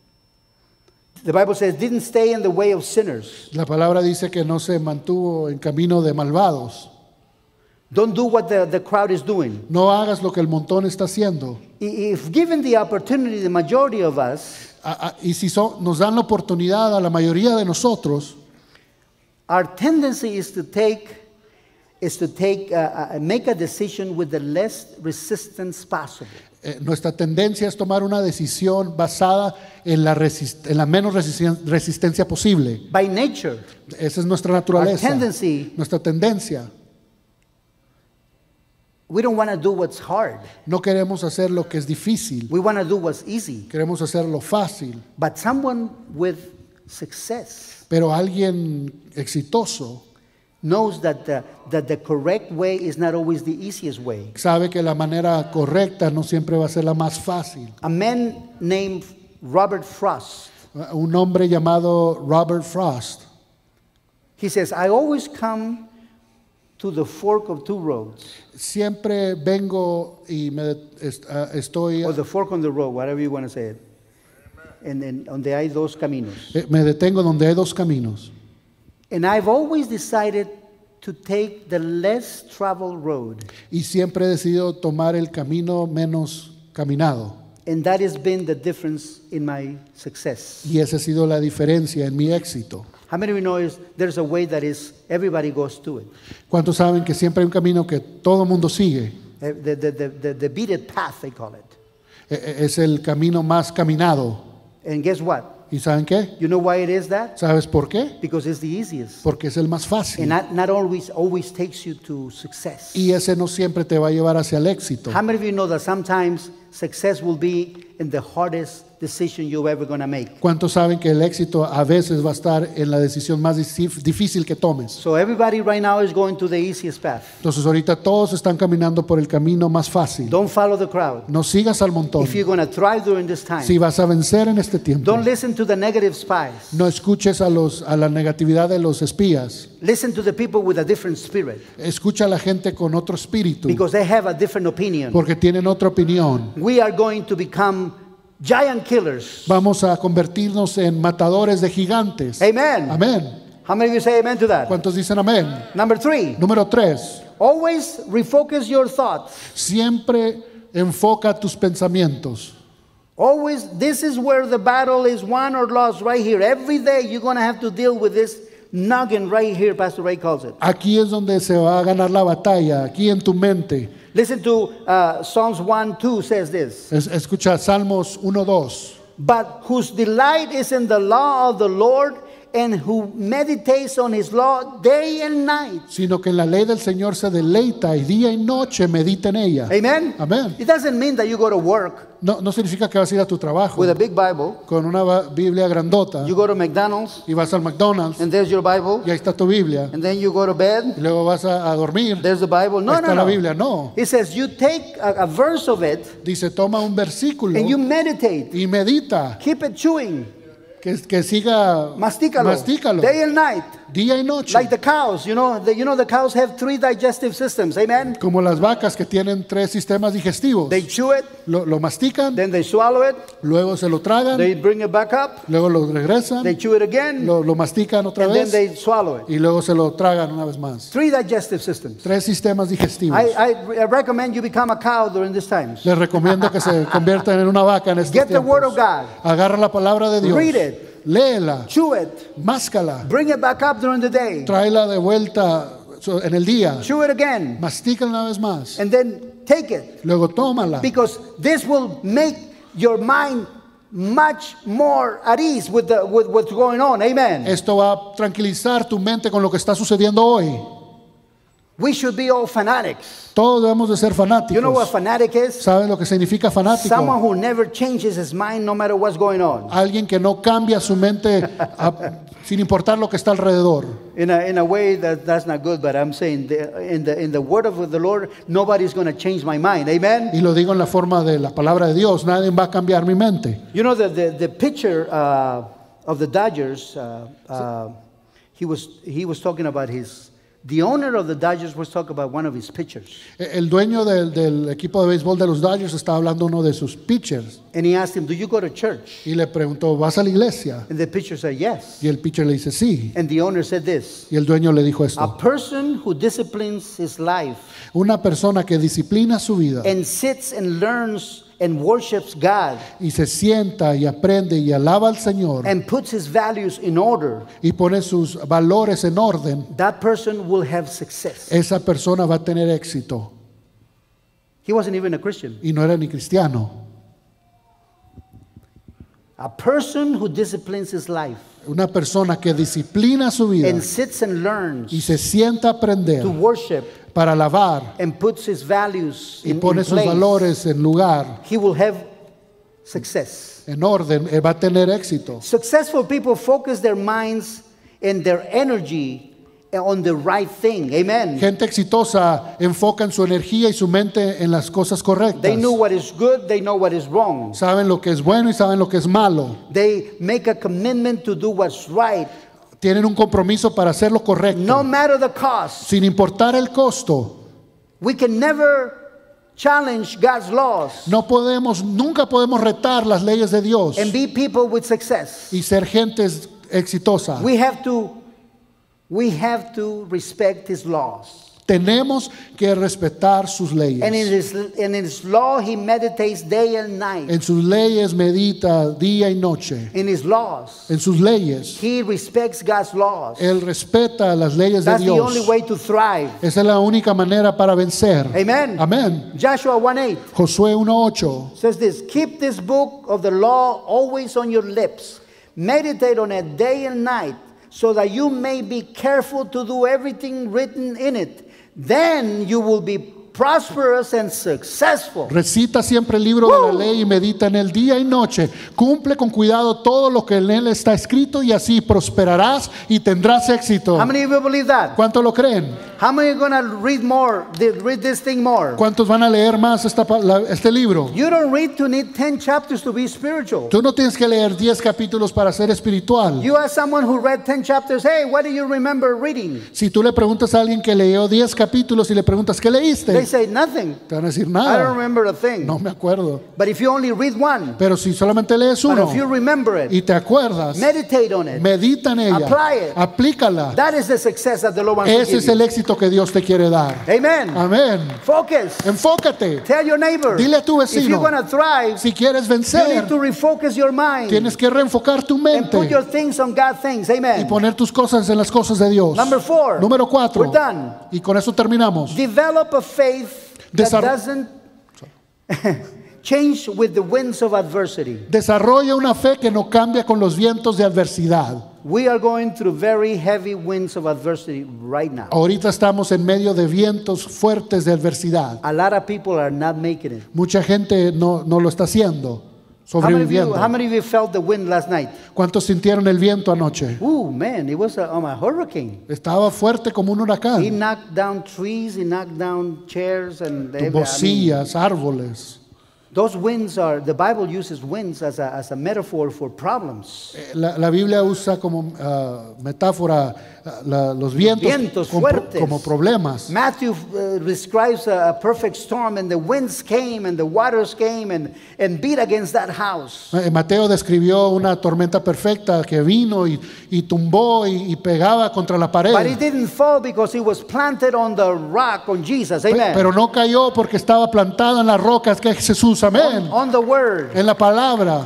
The Bible says, didn't stay in the way of sinners. La palabra dice que no se mantuvo en camino de malvados. Don't do what the crowd is doing. No hagas lo que el montón está haciendo. If given the opportunity, the majority of us, Y si nos dan la oportunidad a la mayoría de nosotros, our tendency is to make a decision with the less resistance possible. nuestra tendencia es tomar una decisión basada en la menos resistencia posible. By nature, Esa es nuestra naturaleza. our tendency, Nuestra tendencia. we don't want to do what's hard. No queremos hacer lo que es difícil. We want to do what's easy. Queremos hacer lo fácil. But someone with success Pero alguien exitoso knows that the correct way is not always the easiest way. sabe que la manera correcta no siempre va a ser la más fácil. A man named Robert Frost, Un hombre llamado Robert Frost, he says, I always come to the fork of two roads, siempre vengo y estoy, or the fork on the road, whatever you want to say it. And donde hay dos caminos. me detengo donde hay dos caminos. And I've always decided to take the less traveled road. Y siempre he decidido tomar el camino menos caminado. And that has been the difference in my success. Y esa ha sido la diferencia en mi éxito. How many of you know there's a way that is everybody goes to it? ¿Cuántos saben que siempre hay un camino que todo mundo sigue? The beaten path, they call it. Es el camino más caminado. And guess what? ¿Y saben qué? You know why it is that? ¿Sabes por qué? Because it's the easiest. Porque es el más fácil. And not always takes you to success. Y ese no siempre te va a llevar hacia el éxito. How many of you know that sometimes success will be in the hardest decision you're ever going to make? ¿Cuántos saben que el éxito a veces va a estar en la decisión más difícil que tomes? So everybody right now is going to the easiest path. Entonces ahorita todos están caminando por el camino más fácil. Don't follow the crowd. No sigas al montón. If you're going to thrive during this time, Si vas a vencer en este tiempo, don't listen to the negative spies. no escuches a la negatividad de los espías. Listen to the people with a different spirit, Escucha a la gente con otro espíritu, because they have a different opinion. porque tienen otra opinión. We are going to become giant killers. Vamos a convertirnos en matadores de gigantes. Amen. Amén. How many of you say amen to that? ¿Cuántos dicen amén? Number 3, Número 3. always refocus your thoughts. Siempre enfoca tus pensamientos. Always, this is where the battle is won or lost, right here. Every day you're going to have to deal with this noggin right here, Pastor Ray calls it. Aquí es donde se va a ganar la batalla, aquí en tu mente. Listen to Psalms 1:2 says this. Escucha Salmos 1:2. But whose delight is in the law of the Lord, and who meditates on his law day and night. Sino que en la ley del Señor se deleita y día y noche medita en ella. Amen? Amén. It doesn't mean that you go to work No significa que vas a ir a tu trabajo with a big Bible. con una Biblia grandota You go to McDonald's, y vas al McDonald's and there's your Bible. y ahí está tu Biblia. And then you go to bed, Y luego vas a dormir. there's the Bible. No, Ahí está no, la no. Biblia. No. It says you take a verse of it Dice, toma un versículo and you meditate. y medita. Keep it chewing. Que siga, Mastícalo. Day and night. día y noche. Like the cows, the cows have 3 digestive systems. Amen? Como las vacas que tienen 3 sistemas digestivos. They chew it, Lo mastican, then they swallow it, luego se lo tragan, they bring it back up, luego lo regresan, they chew it again, lo mastican otra and then vez they swallow it. y luego se lo tragan una vez más. 3 digestive systems. 3 sistemas digestivos. I recommend you become a cow during these times. Les recomiendo que se conviertan en una vaca en estos Get the tiempos. word of God. Agarra la palabra de Dios. Read it. Léela. Chew it. Máscala. Bring it back up during the day. Tráela de vuelta en el día. Chew it again. Mastícala una vez más. And then take it. Luego tómala. Because this will make your mind much more at ease with what's going on. Amen. Esto va a tranquilizar tu mente con lo que está sucediendo hoy. We should be all fanatics. Todos debemos de ser fanáticos. You know what fanatic is? ¿Sabes lo que significa fanático? Someone who never changes his mind no matter what's going on. Alguien que no cambia su mente sin importar lo que está alrededor. In a way that's not good, but I'm saying in the word of the Lord, nobody's going to change my mind. Amen. Y lo digo en la forma de la palabra de Dios. Nadie va a cambiar mi mente. You know the pitcher of the Dodgers. He was talking about the owner of the Dodgers was talking about one of his pitchers. El dueño del equipo de béisbol de los Dodgers estaba hablando uno de sus pitchers And he asked him, "Do you go to church?" y le preguntó, ¿vas a la iglesia? And the pitcher said, "Yes." Y el pitcher le dice, sí. And the owner said this: Y el dueño le dijo "A esto: person who disciplines his life una persona que disciplina su vida and sits and learns and worships God y se sienta y aprende y alaba al Señor and puts his values in order, y pone sus valores en orden, that person will have success." esa persona va a tener éxito. He wasn't even a Christian. Y no era ni cristiano. A person who disciplines his life Una persona que disciplina su vida and sits and y learns se sienta a aprender to worship para alabar and puts his values y in pone sus place, valores en lugar, he will have success. en orden, va a tener éxito. Successful people focus their minds and their energy on the right thing. Amen. Gente exitosa enfocan su energía y su mente en las cosas correctas. They know what is good, they know what is wrong. Saben lo que es bueno y saben lo que es malo. They make a commitment to do what's right, Tienen un compromiso para hacer lo correcto, no matter the cost. sin importar el costo. We can never challenge God's laws Nunca podemos retar las leyes de Dios and be people with success. y ser gente exitosa. We have to We have to respect his laws. Tenemos que respetar sus leyes. And in his law he meditates day and night. En sus leyes medita día y noche. In his laws. En sus leyes. He respects God's laws. Él respeta las leyes de That's the Dios. only way to thrive. Esa es la única manera para vencer. Amen. Amén. Joshua 1:8 Josué 1:8 says this, keep this book of the law always on your lips. Meditate on it day and night, so that you may be careful to do everything written in it. Then you will be prosperous and successful. Recita siempre el libro de la ley y medita en él día y noche. Cumple con cuidado todo lo que en él está escrito y así prosperarás y tendrás éxito. How many of you believe that? ¿Cuántos lo creen? How many are going to read this thing more? ¿Cuántos van a leer más este libro? You don't read to need 10 chapters to be spiritual. Tú no tienes que leer 10 capítulos para ser espiritual. You ask someone who read 10 chapters, hey, what do you remember reading? Si tú le preguntas a alguien que leyó 10 capítulos y le preguntas, ¿qué leíste? They say nothing. Te van a decir I don't nada. remember a thing. No me acuerdo. But if you only read one, Pero si solamente lees but uno if you remember it, y te acuerdas, meditate on it, medita en ella, apply it. aplícala. that is the success that the Lord wants to Ese give es el you. éxito que Dios te quiere dar. Amen. Amén. Focus. Enfócate. Tell your neighbor. Dile a tu If you're vecino, going to thrive, si quieres you vencer, need to refocus your mind tienes que reenfocar tu and mente put your things on God things. y Amen. poner tus cosas en las cosas de Dios. Number 4. Número 4. We're done. Y con eso terminamos. Develop a faith that Desar- doesn't change with the winds of adversity. Desarrolla una fe que no cambia con los vientos de adversidad. We are going through very heavy winds of adversity right now. Ahorita estamos en medio de vientos fuertes de adversidad. A lot of people are not making it. Mucha gente no lo está haciendo, How sobreviviendo. many of you felt the wind last night? ¿Cuántos sintieron el viento anoche? Ooh, man, it was a hurricane. Estaba fuerte como un He huracán. knocked down trees, he knocked down chairs, and Bocillas, árboles. those winds are, the Bible uses winds as a metaphor for problems. La Biblia usa como metáfora los vientos fuertes. como problemas. Matthew describes a perfect storm, and the winds came and the waters came and beat against that house. Mateo describió una tormenta perfecta que vino y tumbó y pegaba contra la But it pared. didn't fall because it was planted on the rock, on Jesus. Amen. Pero no cayó porque estaba plantado en las rocas que es Jesús. Amén. On the word. En la palabra.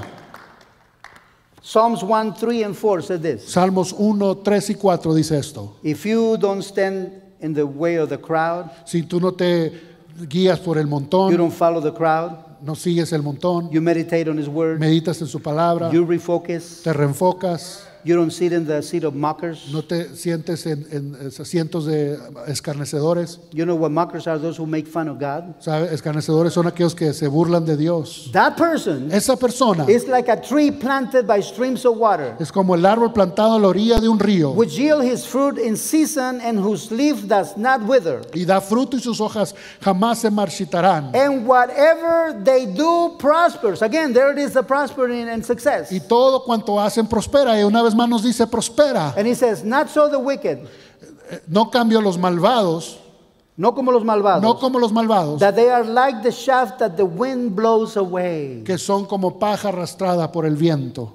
Psalms 1, 3, and 4 said this. Salmos 1, 3 y 4 dice esto. If you don't stand in the way of the crowd, Si tú no te guías por el you montón, don't follow the crowd, no sigues el montón, you meditate on his word, meditas en su palabra, you refocus, te reenfocas, you don't sit in the seat of mockers. no te sientes en asientos de escarnecedores. You know what mockers are? Those who make fun of God. ¿Sabe? Escarnecedores son aquellos que se burlan de Dios. That person Esa persona is like a tree planted by streams of water, es como el árbol plantado a la orilla de un río which yield his fruit in season and whose leaf does not wither. y da fruto y sus hojas jamás se marchitarán. And whatever they do prospers. Again, there it is, the prospering and success. Y todo cuanto hacen prospera. Y una vez más nos dice prospera. And he says, not so the wicked, No cambio los malvados, no como los malvados, no como los malvados, that they are like the shaft that the wind blows away. que son como paja arrastrada por el viento.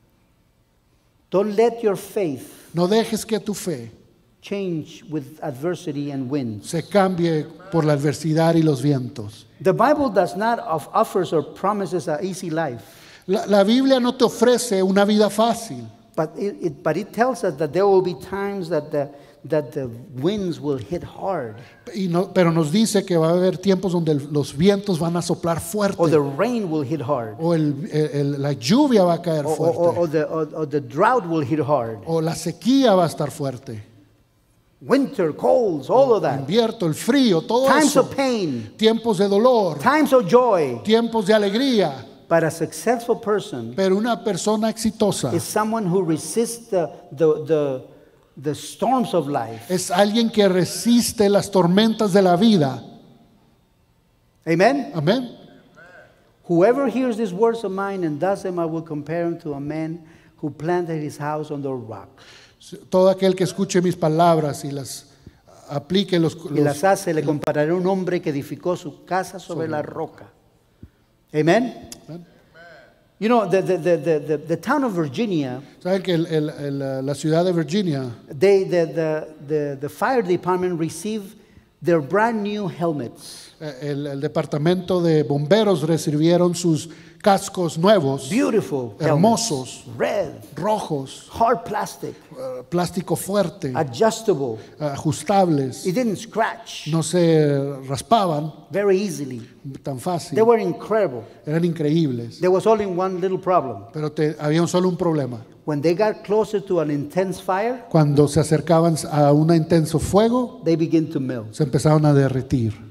Don't let your faith No dejes que tu fe change with adversity and winds. se cambie por la adversidad y los vientos. The Bible does not offers or promises an easy life, La Biblia no te ofrece una vida fácil, but it tells us that there will be times that the winds will hit hard, pero nos dice que va a haber tiempos donde los vientos van a soplar or fuerte, the rain will hit hard, o la lluvia va a caer fuerte, or the drought will hit hard. o la sequía va a estar fuerte, Winter, colds, all of that. invierno, el frío, todo Times eso, of pain, tiempos de dolor, times of joy. tiempos de alegría. But a successful person Pero una persona exitosa is someone who resists the storms of life. es alguien que resiste las tormentas de la vida. Amen? Amén. Whoever hears these words of mine and does them, I will compare him to a man who planted his house on the rock. Todo aquel que escuche mis palabras y las aplique Y las hace, le compararé a un hombre que edificó su casa sobre la roca. Amen? You know, the town of Virginia, Saben que la ciudad de Virginia, the fire department received their brand new helmets. el departamento de bomberos recibieron sus cascos nuevos, Beautiful hermosos, helmets. Red, rojos, hard plastic, plástico fuerte, adjustable. ajustables, It didn't scratch no se raspaban very easily. tan fácil, They were incredible. eran increíbles, There was only one little problem. pero había solo un problema. When they got closer to an intense fire, Cuando se acercaban a un intenso fuego, they began to melt. se empezaron a derretir.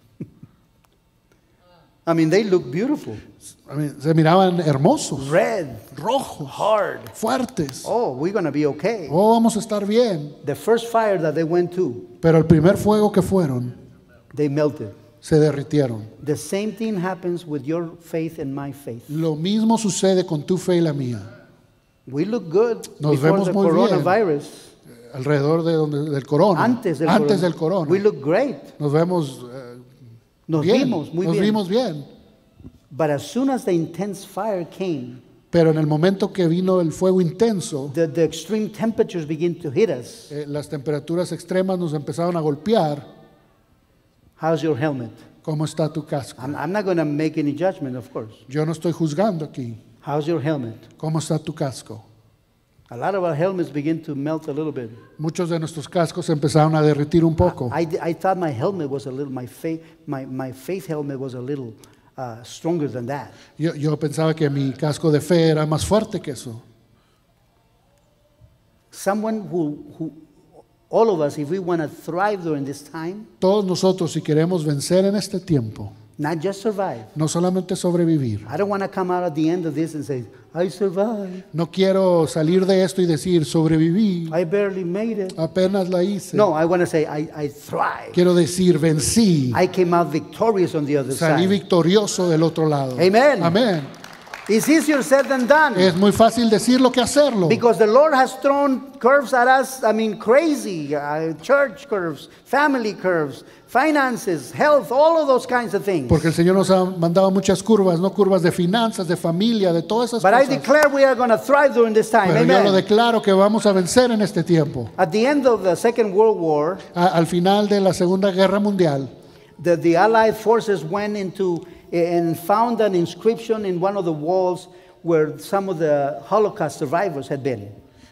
I mean, they look beautiful. Se miraban hermosos, Red, rojos, hard. fuertes. Oh, we're going to be okay. Oh, vamos a estar bien. The first fire that they went to, Pero el primer fuego que fueron, they melted. se derritieron. The same thing happens with your faith and my faith. Lo mismo sucede con tu fe y la mía. We look good Nos before vemos the muy bien. coronavirus. Alrededor del corona. Antes del corona. corona. We look great. Nos vemos Nos bien. vimos muy Nos bien. vimos bien. But as soon as the intense fire came, Pero en el momento que vino el fuego intenso, the extreme temperatures begin to hit us. las temperaturas extremas nos empezaron a golpear. How's your helmet? ¿Cómo está tu casco? I'm not going to make any judgment, of course. Yo no estoy juzgando aquí. How's your helmet? ¿Cómo está tu casco? A lot of our helmets begin to melt a little bit. Muchos de nuestros cascos empezaron a derretir un poco. I thought my helmet was a little, my faith helmet was a little stronger than that. Yo pensaba que mi casco de fe era más fuerte que eso. Someone who all of us, if we want to thrive during this time, Todos nosotros, si queremos vencer en este tiempo, not just survive. no solamente sobrevivir. I don't want to come out at the end of this and say, I survived. No quiero salir de esto y decir, sobreviví, I barely made it. apenas la hice. No, I want to say, I thrived. Quiero decir, vencí, I came out victorious on the other salí side. victorioso del otro lado. Amen. Amén. It's easier said than done. Es muy fácil decirlo que hacerlo. Because the Lord has thrown curves at us, I mean, crazy. Church curves, family curves, finances, health, all of those kinds of things. Porque el Señor nos ha mandado muchas curvas, no curvas de finanzas, de familia, de todas esas But I cosas. declare we are going to thrive during this time. Pero yo lo Amen. declaro que vamos a vencer en este tiempo. At the end of the Second World War, Al final de la Segunda Guerra Mundial, the Allied forces went into and found an inscription in one of the walls where some of the Holocaust survivors had been.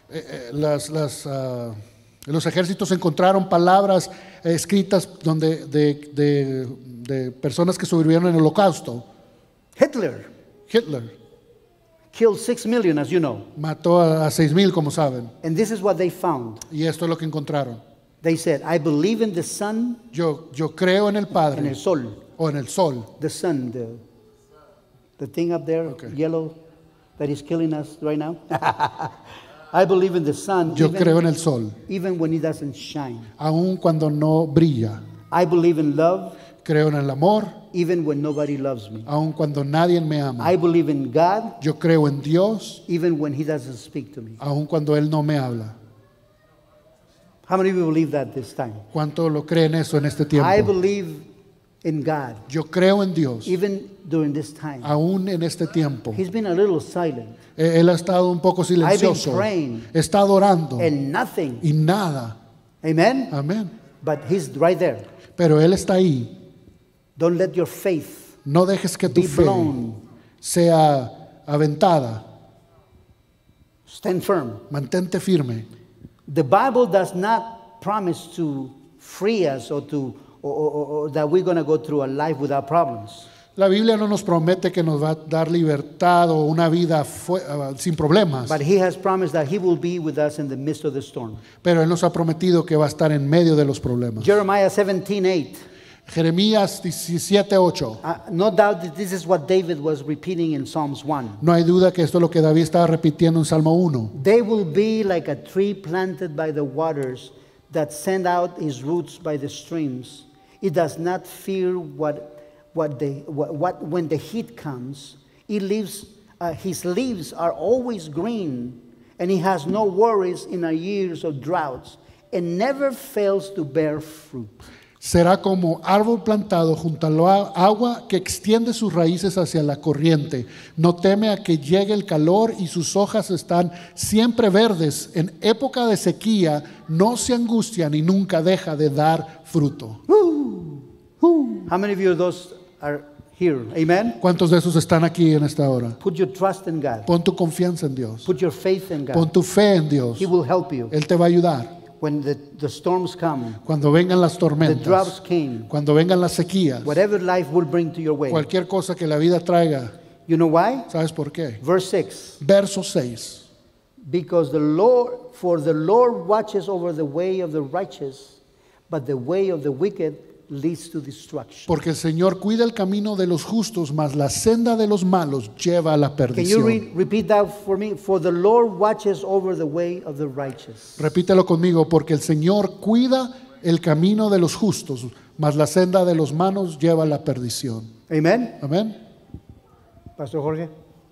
los ejércitos encontraron palabras escritas donde, de personas que sobrevivieron en el Holocausto. Hitler Hitler killed 6 million, as you know. mató a 6,000, como saben. And this is what they found. Y esto es lo que encontraron. They said, I believe in the sun Yo creo en el and Padre el sol. o en el Sol. The sun, the thing up there, Okay. yellow, that is killing us right now. I believe in the sun, Yo creo en el Sol, even when it doesn't shine. aun cuando no brilla. I believe in love, Creo en el amor, even when nobody loves me. aun cuando nadie me ama. I believe in God, Yo creo en Dios, even when He doesn't speak to me. aun cuando Él no me habla. How many of you believe that this time? ¿Cuánto lo creen eso en este I tiempo? believe in God, Yo creo en Dios, even during this time. aún en este tiempo. He's been a little silent Él ha estado un poco silencioso. praying. Está adorando and nothing. y nada. Amen? Amén. But He's right there. Pero Él está ahí. Don't let your faith No dejes que tu be fe blown. sea aventada. Stand firm. Mantente firme. The Bible does not promise to free us or that we're going to go through a life without problems. La Biblia no nos promete que nos va a dar libertad o una vida sin problemas. But He has promised that He will be with us in the midst of the storm. Pero Él nos ha prometido que va a estar en medio de los problemas. Jeremiah 17:8. Jeremías 17:8. No doubt that this is what David was repeating in Psalms 1. No hay duda que esto es lo que David estaba repitiendo en Salmo 1. They will be like a tree planted by the waters that send out its roots by the streams. It does not fear when the heat comes. His leaves are always green, and he has no worries in a years of droughts, and never fails to bear fruit. Será como árbol plantado junto al agua que extiende sus raíces hacia la corriente. No teme a que llegue el calor y sus hojas están siempre verdes. En época de sequía no se angustia ni nunca deja de dar fruto. How many of you those are here? Amen. ¿Cuántos de esos están aquí en esta hora? Put your trust in God. Pon tu confianza en Dios. Put your faith in God. Pon tu fe en Dios. He will help you. Él te va a ayudar. When the storms come, Cuando vengan las the tormentas, droughts came, cuando vengan las sequías, whatever life will bring to your way. cualquier cosa que la vida traiga, You know why? ¿sabes por qué? Verse 6. Verso 6. For the Lord watches over the way of the righteous, but the way of the wicked leads to destruction. Porque el Señor cuida el camino de los justos, mas la senda de los malos lleva a la Can you perdición. repeat that for me? For the Lord watches over the way of the righteous. Repítelo conmigo, porque el Señor cuida el camino de los justos, mas la senda de los malos lleva a la perdición. Amen. Amén. Pastor Jorge.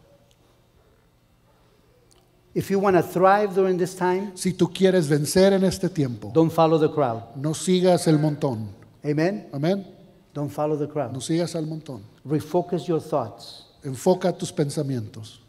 If you want to thrive during this time, Si tú quieres vencer en este tiempo, don't follow the crowd. no sigas el montón. Amen. Amén. Don't follow the crowd. No sigas al montón. Refocus your thoughts. Enfoca tus pensamientos.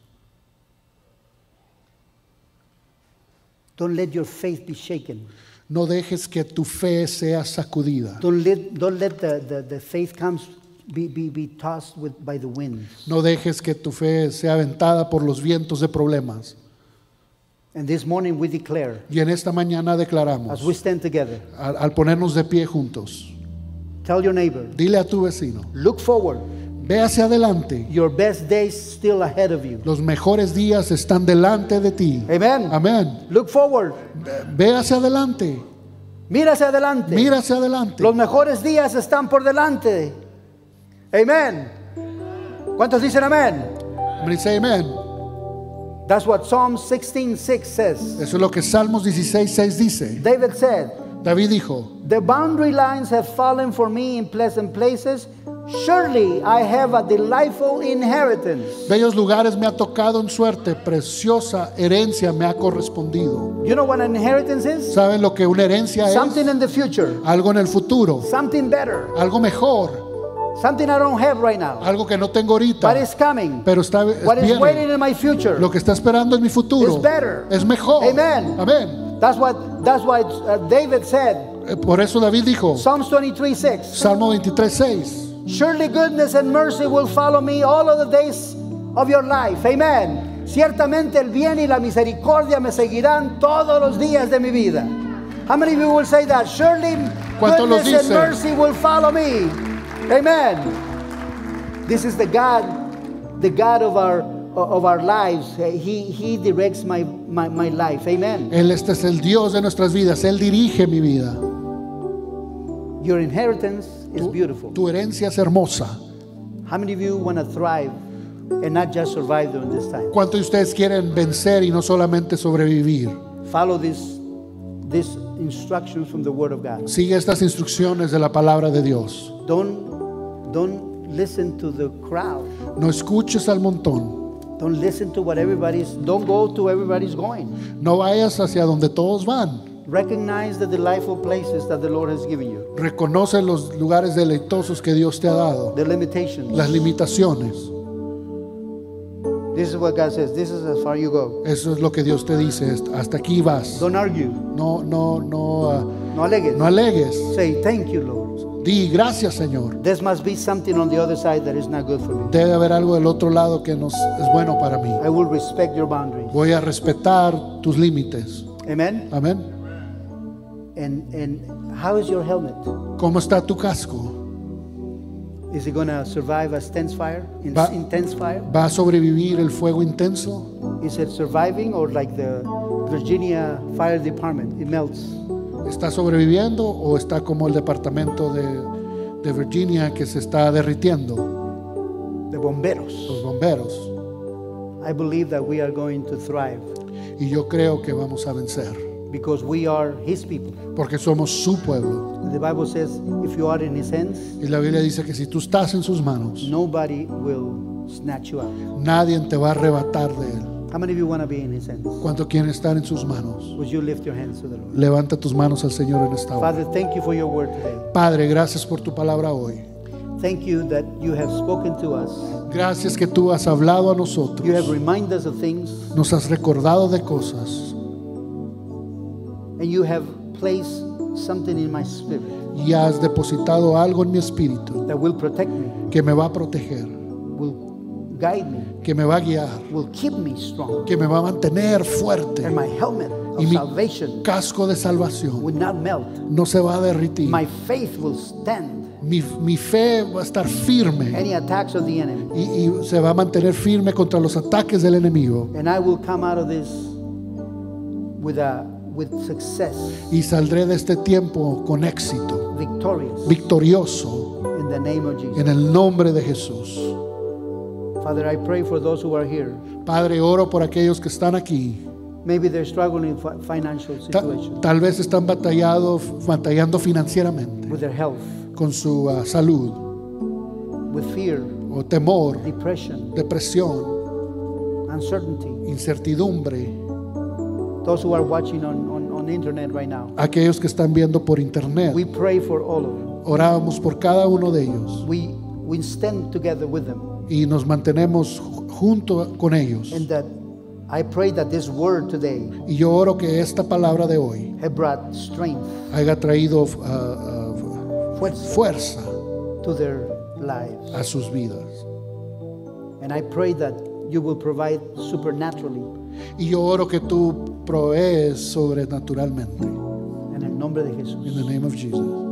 Don't let your faith be shaken. No dejes que tu fe sea sacudida. Don't let the faith comes be tossed by the winds. No dejes que tu fe sea aventada por los vientos de problemas. And this morning we declare, Y en esta mañana declaramos, as we stand together, al ponernos de pie juntos, tell your neighbor, dile a tu vecino, look forward. ve hacia adelante. Your best days still ahead of you. Los mejores días están delante de ti. Amen. Amén. Look forward. Ve hacia adelante. Mira hacia adelante. Mira hacia adelante. Los mejores días están por delante. Amen. ¿Cuántos dicen amén? Somebody say amen. That's what Psalm 16:6 says. Eso es lo que Salmos 16:6 dice. David said, David dijo, the boundary lines have fallen for me in pleasant places. Surely I have a delightful inheritance. bellos lugares me ha tocado en suerte, preciosa herencia me ha correspondido. You know what an inheritance is? ¿Saben lo que una herencia es? Something in the future. Algo en el futuro, Something better. algo mejor, Something I don't have right now. algo que no tengo ahorita, But it's coming. pero está What is viene. waiting in my future. Lo que está esperando en mi futuro It's better. es mejor. Amen. Amén. That's why David said, Por eso David dijo, Psalms 23:6. Salmo 23:6, Surely goodness and mercy will follow me all of the days of your life. Amen. Ciertamente el bien y la misericordia me seguirán todos los días de mi vida. How many of you will say that? Surely ¿Cuántos lo goodness and dicen? mercy will follow me. Amen. This is the God of our lives. He directs my life. Amen. Este es el Dios de nuestras vidas, Él dirige mi vida. Your inheritance is beautiful. Tu herencia es hermosa. How many of you want to thrive and not just survive during this time? ¿Cuántos de ustedes quieren vencer y no solamente sobrevivir? Follow these instructions from the Word of God. Sigue estas instrucciones de la palabra de Dios. Don't listen to the crowd. No escuches al montón. Don't listen to don't go to everybody's going. No vayas hacia donde todos van. Recognize the delightful places that the Lord has given you. Reconoce los lugares deleitosos que Dios te ha dado, The limitations. las limitaciones. This is what God says. This is as far you go. Eso es lo que Dios te dice. Hasta aquí vas. Don't argue. No No alegues. alegues. Say, thank you, Lord. Di gracias, Señor. There must be something on the other side that is not good for me. Debe haber algo del otro lado que es bueno para mí. I will respect your boundaries. Voy a respetar tus límites. Amen. Amén. And how is your helmet? ¿Cómo está tu casco? Is it going to survive a intense fire? Intense fire? ¿Va a sobrevivir el fuego intenso? Is it surviving or like the Virginia Fire Department? It melts. ¿Está sobreviviendo o está como el departamento de Virginia que se está derritiendo? The bomberos. Los bomberos. I believe that we are going to thrive Y yo creo que vamos a vencer. because we are His people. Porque somos su pueblo. The Bible says if you are in His hands, Y la Biblia dice que si tú estás en sus manos, nobody will snatch you out. nadie te va a arrebatar de él. How many of you want to be in His hands? ¿Cuánto quieren estar en sus manos? Would you lift your hands to the Lord? Levanta tus manos al Señor en esta hora. Father, thank you for your word today. Padre, gracias por tu palabra hoy. Thank you that you have spoken to us. Gracias que tú has hablado a You have nosotros. reminded us of things, Nos has recordado de cosas and you have placed something in my spirit y has depositado algo en mi espíritu that will protect me, que me va a proteger, will guide me, que me va a guiar, will keep me strong. que me va a mantener fuerte. And my helmet Y of mi salvation casco de salvación will not melt. no se va a derritir. My faith will stand Mi fe va a estar firme any attacks of the enemy. y se va a mantener firme contra los ataques del enemigo. And I will come out of this with success, Y saldré de este tiempo con éxito, victorious, victorioso, in the name of Jesus. en el nombre de Jesús. Father, I pray for those who are here. Padre, oro por aquellos que están aquí. Maybe they're struggling in financial situation, Tal vez están batallando financieramente with their health, con su salud with fear, o temor, depression, depresión, uncertainty. incertidumbre. Those who are watching on the internet right now, Aquellos que están viendo por internet. we pray for all of them. Oramos por cada uno de ellos We stand together with them, y nos mantenemos junto con ellos. and that I pray that this word today Y yo oro que esta palabra de hoy have brought strength, haya traído fuerza to their lives. a sus vidas. And I pray that you will provide supernaturally Y yo oro que tú provees sobrenaturalmente. en el nombre de Jesús. In the name of Jesus.